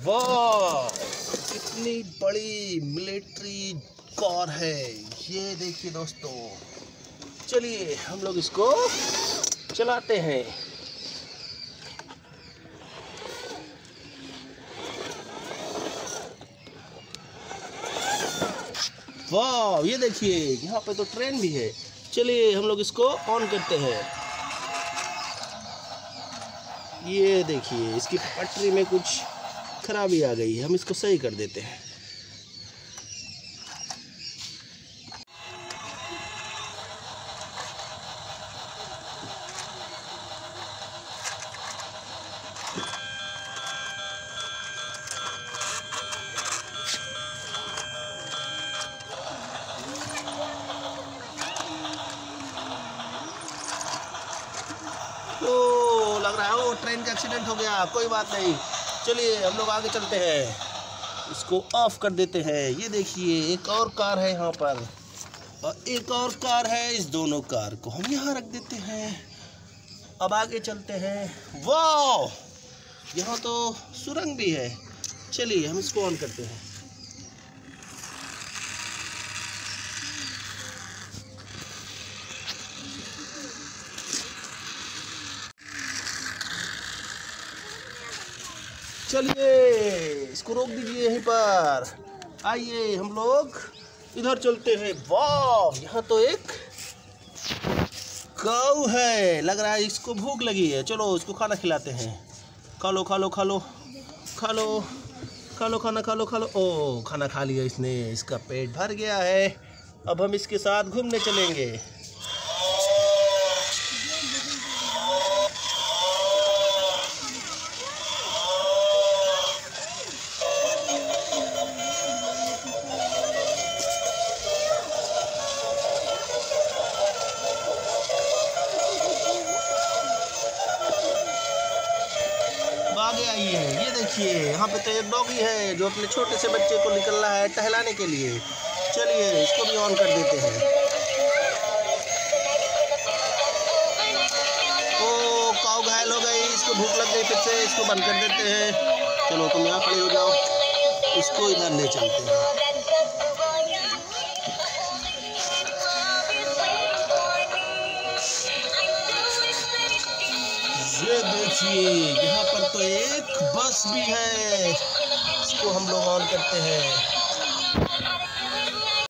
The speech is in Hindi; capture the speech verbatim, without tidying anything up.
वाह, कितनी बड़ी मिलिट्री कार है ये, देखिए दोस्तों। चलिए हम लोग इसको चलाते हैं। वाह, ये देखिए यहाँ पे तो ट्रेन भी है। चलिए हम लोग इसको ऑन करते हैं। ये देखिए इसकी पटरी में कुछ खराबी आ गई है, हम इसको सही कर देते हैं। ओ, लग रहा है वो ट्रेन का एक्सीडेंट हो गया। कोई बात नहीं, चलिए हम लोग आगे चलते हैं, इसको ऑफ कर देते हैं। ये देखिए एक और कार है यहाँ पर, और एक और कार है। इस दोनों कार को हम यहाँ रख देते हैं। अब आगे चलते हैं। वाह, यहाँ तो सुरंग भी है। चलिए हम इसको ऑन करते हैं। चलिए इसको रोक दीजिए यहीं पर। आइए हम लोग इधर चलते हैं। वाह, यहाँ तो एक काऊ है, लग रहा है इसको भूख लगी है। चलो इसको खाना खिलाते हैं। खा लो खा लो खा लो खा लो खा लो खाना खा लो खा लो। ओ, खाना खा लिया इसने, इसका पेट भर गया है। अब हम इसके साथ घूमने चलेंगे। आगे आइए, ये देखिए यहाँ पे तो एक डॉगी है जो अपने छोटे से बच्चे को निकल रहा है टहलाने के लिए। चलिए इसको भी ऑन कर देते हैं। ओ, काऊ घायल हो गई, इसको भूख लग गई फिर से। इसको बंद कर देते हैं। चलो तुम यहाँ खड़े हो जाओ, इसको इधर ले चलते हैं। ये देखिए यहाँ पर तो एक बस भी है, इसको हम लोग ऑन करते हैं।